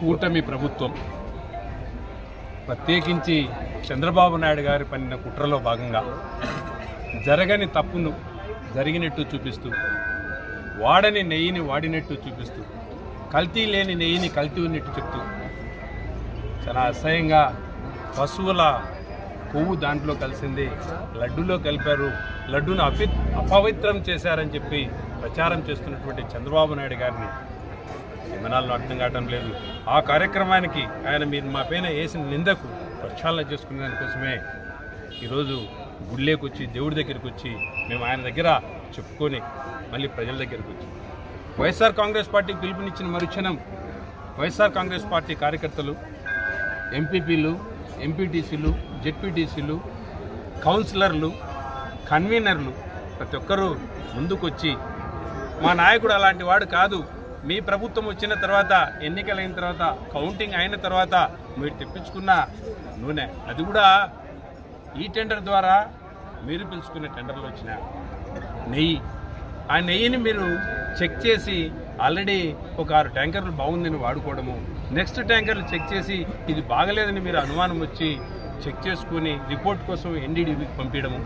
కూటమి ప్రభుత్వం ప్రత్యేకించి చంద్రబాబు నాయుడు గారి పన్నిన కుట్రలో భాగంగా జరగని తప్పును జరిగినట్టు చూపిస్తూ, వాడని నెయ్యిని వాడినట్టు చూపిస్తూ, కల్తీ లేని నెయ్యిని కల్తీ ఉన్నట్టు చెప్తూ, చాలా అసహ్యంగా పశువుల కొవ్వు దాంట్లో కలిసింది, లడ్డూలో కలిపారు, లడ్డూను అపవిత్రం చేశారని చెప్పి ప్రచారం చేస్తున్నటువంటి చంద్రబాబు నాయుడు గారిని విమనాలను అర్థం కావడం లేదు. ఆ కార్యక్రమానికి ఆయన మీరు మా పైన వేసిన నిందకు ప్రక్షాళన చేసుకునే దానికోసమే ఈరోజు గుళ్ళేకి వచ్చి, దేవుడి దగ్గరికి వచ్చి, మేము ఆయన దగ్గర చెప్పుకొని మళ్ళీ ప్రజల దగ్గరికి వచ్చి వైఎస్ఆర్ కాంగ్రెస్ పార్టీకి పిలుపునిచ్చిన మరుక్షణం వైఎస్ఆర్ కాంగ్రెస్ పార్టీ కార్యకర్తలు, ఎంపీపీలు, ఎంపీటీసీలు, జెడ్పీటీసీలు, కౌన్సిలర్లు, కన్వీనర్లు ప్రతి ఒక్కరూ ముందుకొచ్చి మా నాయకుడు అలాంటి వాడు కాదు, మీ ప్రభుత్వం వచ్చిన తర్వాత, ఎన్నికలైన తర్వాత, కౌంటింగ్ అయిన తర్వాత మీరు తెప్పించుకున్న నూనె, అది కూడా ఈ టెండర్ ద్వారా మీరు పిలుచుకున్న టెండర్లు వచ్చిన నెయ్యి, ఆ నెయ్యిని మీరు చెక్ చేసి ఆల్రెడీ ఒక 6 ట్యాంకర్లు బాగుందని వాడుకోవడము, నెక్స్ట్ ట్యాంకర్లు చెక్ చేసి ఇది బాగలేదని మీరు అనుమానం వచ్చి చెక్ చేసుకుని రిపోర్ట్ కోసం ఎన్డీడీబీకి పంపించడము,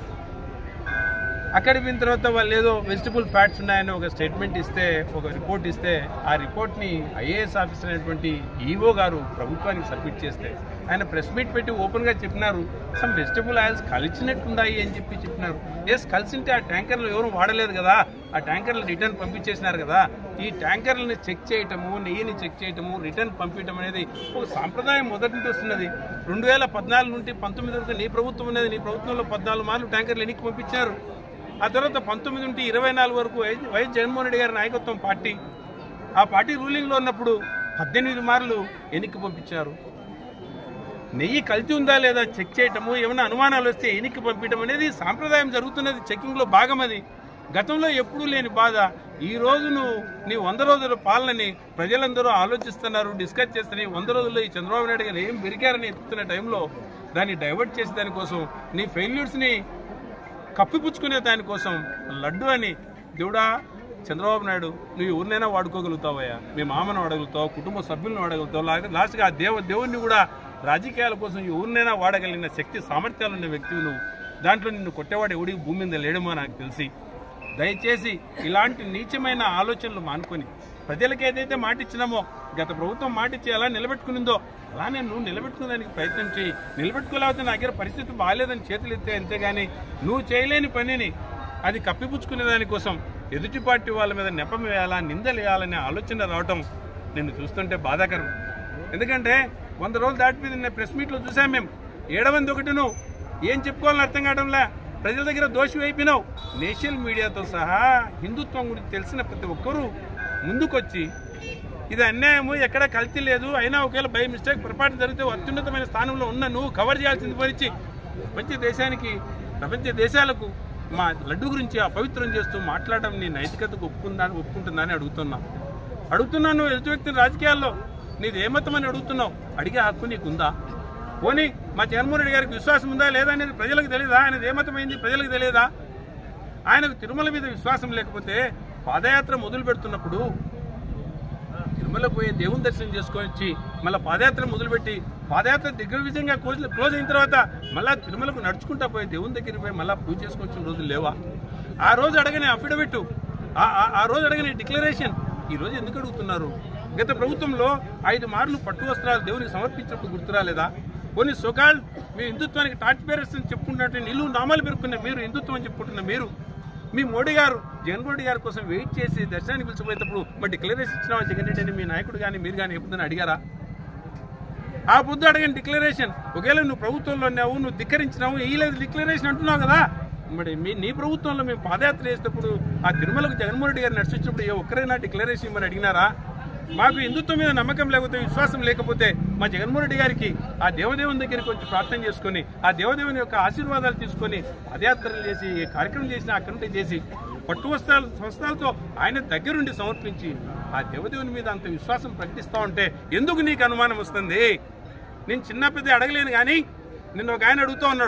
అక్కడికి పోయిన తర్వాత వాళ్ళు ఏదో వెజిటబుల్ ఫ్యాట్స్ ఉన్నాయని ఒక స్టేట్మెంట్ ఇస్తే, ఒక రిపోర్ట్ ఇస్తే, ఆ రిపోర్ట్ని ఐఏఎస్ ఆఫీసర్ అయినటువంటి ఈఓ గారు ప్రభుత్వానికి సబ్మిట్ చేస్తే ఆయన ప్రెస్ మీట్ పెట్టి ఓపెన్గా చెప్పినారు, సమ్ వెజిటబుల్ ఆయిల్స్ కలిసినట్టున్నాయి అని చెప్పినారు. ఎస్, కలిసింటే ఆ ట్యాంకర్లు ఎవరు వాడలేదు కదా, ఆ ట్యాంకర్లు రిటర్న్ పంపించేసినారు కదా. ఈ ట్యాంకర్లని చెక్ చేయటము, నెయ్యిని చెక్ చేయటము, రిటర్న్ పంపించడం అనేది ఒక సాంప్రదాయం మొదటి నుంచి వస్తున్నది. 2014 నుండి 19 వరకు నీ ప్రభుత్వం ఉన్నది, నీ ప్రభుత్వంలో 14 మార్లు ట్యాంకర్లు ఎన్నికి పంపించారు. ఆ తర్వాత 19 నుండి 24 వరకు వైఎస్ జగన్మోహన్ రెడ్డి గారి నాయకత్వం పార్టీ, ఆ పార్టీ రూలింగ్లో ఉన్నప్పుడు 18 మార్లు ఎన్నికి పంపించారు. నెయ్యి కల్తీ ఉందా లేదా చెక్ చేయటము, ఏమైనా అనుమానాలు వస్తే ఎన్నికి పంపించడం అనేది సాంప్రదాయం జరుగుతున్నది, చెకింగ్లో భాగం అది. గతంలో ఎప్పుడూ లేని బాధ ఈ రోజు నీ 100 రోజుల పాలనని ప్రజలందరూ ఆలోచిస్తున్నారు, డిస్కస్ చేస్తున్నారు. 100 రోజుల్లో ఈ చంద్రబాబు నాయుడు గారు ఏం పెరిగారని ఎత్తుతున్న టైంలో దాన్ని డైవర్ట్ చేసే దానికోసం, నీ ఫెయిల్యూర్స్ని కప్పిపుచ్చుకునే దానికోసం లడ్డు అని, దేవుడా చంద్రబాబు నాయుడు నువ్వు ఎవరినైనా వాడుకోగలుగుతావయ్యా, మీ మామను వాడగలుగుతావు, కుటుంబ సభ్యులను వాడగలుగుతావు, లాస్ట్గా ఆ దేవుణ్ణి కూడా రాజకీయాల కోసం ఎవరినైనా వాడగలిగిన శక్తి సామర్థ్యాలు ఉన్న వ్యక్తివి నువ్వు. దాంట్లో నిన్ను కొట్టేవాడు ఎవడికి భూమి మీద లేడమో నాకు తెలిసి. దయచేసి ఇలాంటి నీచమైన ఆలోచనలు మానుకొని ప్రజలకు ఏదైతే మాట ఇచ్చినామో, గత ప్రభుత్వం మాట ఇచ్చి ఎలా నిలబెట్టుకునిందో అలానే నువ్వు నిలబెట్టుకునేదానికి ప్రయత్నం చేయి. నిలబెట్టుకోలేకపోతే నా దగ్గర పరిస్థితి బాగాలేదని చేతులు ఎత్తే, అంతేగాని నువ్వు చేయలేని పనిని అది కప్పిపుచ్చుకునే దానికోసం ఎదుటి పార్టీ వాళ్ళ మీద నెపం వేయాలా, నిందలు వేయాలనే ఆలోచన రావటం నిన్ను చూస్తుంటే బాధాకరం. ఎందుకంటే 100 రోజులు దాటిపోయింది. ప్రెస్ మీట్లో చూసాం మేము, 7-1 ఏం చెప్పుకోవాలని అర్థం కావడంలే, ప్రజల దగ్గర దోషి అయిపోయినావు. నేషనల్ మీడియాతో సహా హిందుత్వం గురించి తెలిసిన ప్రతి ఒక్కరూ ముందుకొచ్చి ఇది అన్యాయము, ఎక్కడ కల్తీ లేదు, అయినా ఒకవేళ బై మిస్టేక్ పొరపాటు జరిగితే అత్యున్నతమైన స్థానంలో ఉన్న నువ్వు కవర్ చేయాల్సింది పోనిచ్చి ప్రపంచ దేశాలకు మా లడ్డు గురించి అపవిత్రం చేస్తూ మాట్లాడడం నీ నైతికతకు ఒప్పుకుంటుందని అడుగుతున్నాను. ఎదుటి వ్యక్తిని రాజకీయాల్లో నీది ఏమతం అని అడుగుతున్నావు, అడిగే హక్కు నీకుందా? పోనీ మా జగన్మోహన్ రెడ్డి గారికి విశ్వాసం ఉందా లేదా అనేది ప్రజలకు తెలియదా? ఆయనది ఏమతమైంది ప్రజలకు తెలియదా? ఆయనకు తిరుమల మీద విశ్వాసం లేకపోతే పాదయాత్ర మొదలు పెడుతున్నప్పుడు తిరుమల పోయి దేవుని దర్శనం చేసుకొని వచ్చి మళ్ళీ పాదయాత్ర మొదలుపెట్టి పాదయాత్ర దిగ్విజయంగా క్లోజ్ అయిన తర్వాత మళ్ళీ తిరుమలకు నడుచుకుంటా పోయి దేవుని దగ్గరికి పోయి మళ్ళీ పూజ చేసుకొచ్చిన రోజులు లేవా? ఆ రోజు అడగని అఫిడవిట్, ఆ రోజు అడగని డిక్లరేషన్ ఈ రోజు ఎందుకు అడుగుతున్నారు? గత ప్రభుత్వంలో 5 మార్లు పట్టు వస్త్రాలు దేవునికి సమర్పించినప్పుడు గుర్తురాలేదా? కొన్ని సోకాల్ మీ హిందుత్వానికి టార్చ్ బేరర్స్ అని చెప్పుకుంటున్నట్టు నిలువు నామాలు పెరుక్కున్న మీరు, హిందుత్వం అని చెప్పుకుంటున్న మీరు, మీ మోడీ గారు జగన్ రెడ్డి గారి కోసం వెయిట్ చేసి దర్శనానికి పిలిచిపోయేటప్పుడు మరి డిక్లరేషన్ ఇచ్చినావా జగన్ రెడ్డి అని మీ నాయకుడు కానీ మీరు కానీ ఎప్పుడైనా అడిగారా? ఆ పొద్దు అడగని డిక్లరేషన్, ఒకవేళ నువ్వు ప్రభుత్వంలో ఉన్నావు, నువ్వు ధిక్కరించినావు, వేయలేదు డిక్లరేషన్ అంటున్నావు కదా. మరి నీ ప్రభుత్వంలో మేము పాదయాత్ర చేసేటప్పుడు ఆ తిరుమలకు జగన్మోహన్ రెడ్డి గారిని నడిచినప్పుడు ఏ ఒక్కరైనా డిక్లరేషన్ ఇవ్వమని అడిగినారా? మాకు హిందుత్వం మీద నమ్మకం లేకపోతే, విశ్వాసం లేకపోతే మా జగన్మోహన్ రెడ్డి గారికి ఆ దేవదేవుని దగ్గరికి వచ్చి ప్రార్థన చేసుకొని ఆ దేవదేవుని యొక్క ఆశీర్వాదాలు తీసుకొని పాదయాత్రలు చేసి ఏ కార్యక్రమం చేసినా అక్కడి చేసి పట్టు వస్త్రాలతో ఆయన దగ్గరుండి సమర్పించి ఆ దేవదేవుని మీద అంత విశ్వాసం ప్రకటిస్తూ ఉంటే ఎందుకు నీకు అనుమానం వస్తుంది? నేను చిన్న పెద్ద అడగలేను కానీ నిన్న ఒక ఆయన అడుగుతూ ఉన్నాడు,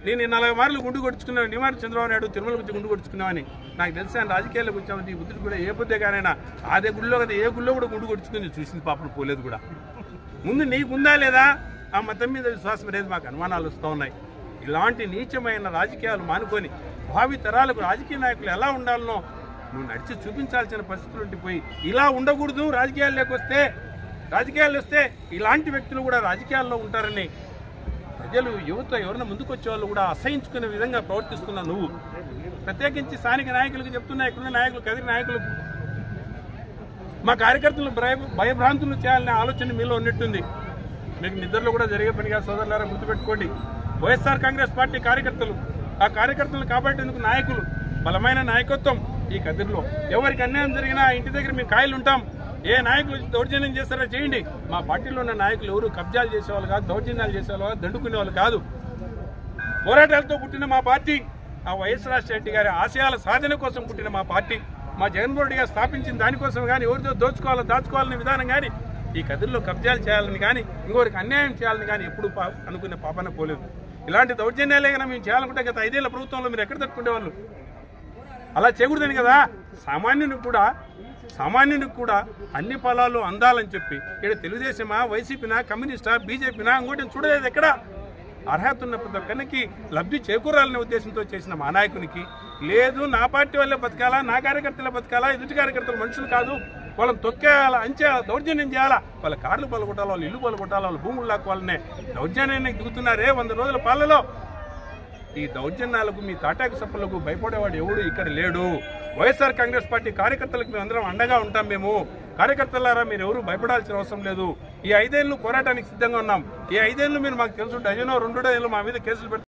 నేను 40 మార్లు గుండు కొట్టుకున్నాను, నివారణ చంద్రబాబు నాయుడు తిరుమల గురించి గుండు కొట్టుకున్నామని నాకు తెలిసి ఆయన రాజకీయాల్లోకి వచ్చామని ఈ బుద్ధుడు కూడా ఏ బుద్ధే కానైనా అదే గుడిలో కదా ఏ గుడిలో కూడా గుండు కొట్టుకుని చూసింది పాపను పోలేదు కూడా. ముందు నీకుందా లేదా ఆ మతం మీద విశ్వాసం అనేది మాకు అనుమానాలు వస్తూ ఉన్నాయి. ఇలాంటి నీచమైన రాజకీయాలు మానుకొని భావి తరాలకు రాజకీయ నాయకులు ఎలా ఉండాలనో నువ్వు నడిచి చూపించాల్సిన పరిస్థితులు ఉండిపోయి ఇలా ఉండకూడదు. రాజకీయాలు వస్తే ఇలాంటి వ్యక్తులు కూడా రాజకీయాల్లో ఉంటారని ప్రజలు యువత ఎవరైనా ముందుకు వచ్చే వాళ్ళు కూడా అసహించుకునే విధంగా ప్రవర్తిస్తున్నావు నువ్వు. ప్రత్యేకించి స్థానిక నాయకులకు చెప్తున్నా, ఇక్కడున్న నాయకులు కదిరి నాయకులకు మా కార్యకర్తలను భయభ్రాంతులు చేయాలనే ఆలోచన మీలో ఉన్నట్టుంది. మీకు నిద్రలో కూడా జరిగే పనిగా సోదరులారా గుర్తుపెట్టుకోండి. వైఎస్ఆర్ కాంగ్రెస్ పార్టీ కార్యకర్తలు, ఆ కార్యకర్తలను కాపాడేందుకు నాయకులు, బలమైన నాయకత్వం ఈ కదిరిలో. ఎవరికి అన్యాయం జరిగినా ఇంటి దగ్గర మేము కాయలు ఉంటాం. ఏ నాయకులు దౌర్జన్యం చేస్తారో చేయండి. మా పార్టీలో ఉన్న నాయకులు ఎవరు కబ్జాలు చేసేవాళ్ళు కాదు, దౌర్జన్యాలు చేసేవాళ్ళు కాదు, దండుకునే వాళ్ళు కాదు. పోరాటాలతో పుట్టిన మా పార్టీ, ఆ వైఎస్ రాజశేఖర రెడ్డి గారి ఆశయాల సాధన కోసం పుట్టిన మా పార్టీ, మా జగన్మోహన్ రెడ్డి గారు స్థాపించిన దానికోసం కానీ ఎవరితో దాచుకోవాలనే విధానం కానీ ఈ కదిరిలో కబ్జాలు చేయాలని కానీ ఇంకొకరికి అన్యాయం చేయాలని కానీ ఎప్పుడు అనుకునే పాపన పోలేదు. ఇలాంటి దౌర్జన్యాలే కన్నా మేము చేయాలనుకుంటే గత 5 ఏళ్ల ప్రభుత్వంలో మీరు ఎక్కడ తట్టుకునేవాళ్ళు? అలా చేయకూడదని కదా సామాన్యునికి కూడా అన్ని ఫలాలు అందాలని చెప్పి ఇక్కడ తెలుగుదేశమా, వైసీపీనా, కమ్యూనిస్టా, బీజేపీనా ఇంకోటి చూడలేదు. ఎక్కడ అర్హత ఉన్న ప్రతి ఒక్కరికి లబ్ధి చేకూరాలనే ఉద్దేశంతో చేసిన మా నాయకునికి లేదు నా పార్టీ వాళ్ళే బతకాలా, నా కార్యకర్తలే బతకాలా, ఎదుటి కార్యకర్తలు మనుషులు కాదు, వాళ్ళని తొక్కేయాలా, అంచేయాలా, దౌర్జన్యం చేయాలా, వాళ్ళ కార్లు పలగొట్టాలి, వాళ్ళ ఇల్లు పలగొట్టాలి, వాళ్ళ భూములు లాక్కోవాలనే దౌర్జన్యానికి దిగుతున్నారే 100 రోజుల పాలలో. ఈ దౌర్జన్యాలకు మీ తాటాకు సప్పులకు భయపడేవాడు ఎవడు ఇక్కడ లేడు. వైఎస్ఆర్ కాంగ్రెస్ పార్టీ కార్యకర్తలకు మేము అందరం అండగా ఉంటాం. మేము కార్యకర్తలారా మీరు ఎవరు భయపడాల్సిన అవసరం లేదు. ఈ 5 ఏళ్ళు పోరాటానికి సిద్ధంగా ఉన్నాం. ఈ 5 ఏళ్ళు మీరు మాకు తెలుసు డజనో 2 డజన్లు మా మీద కేసులు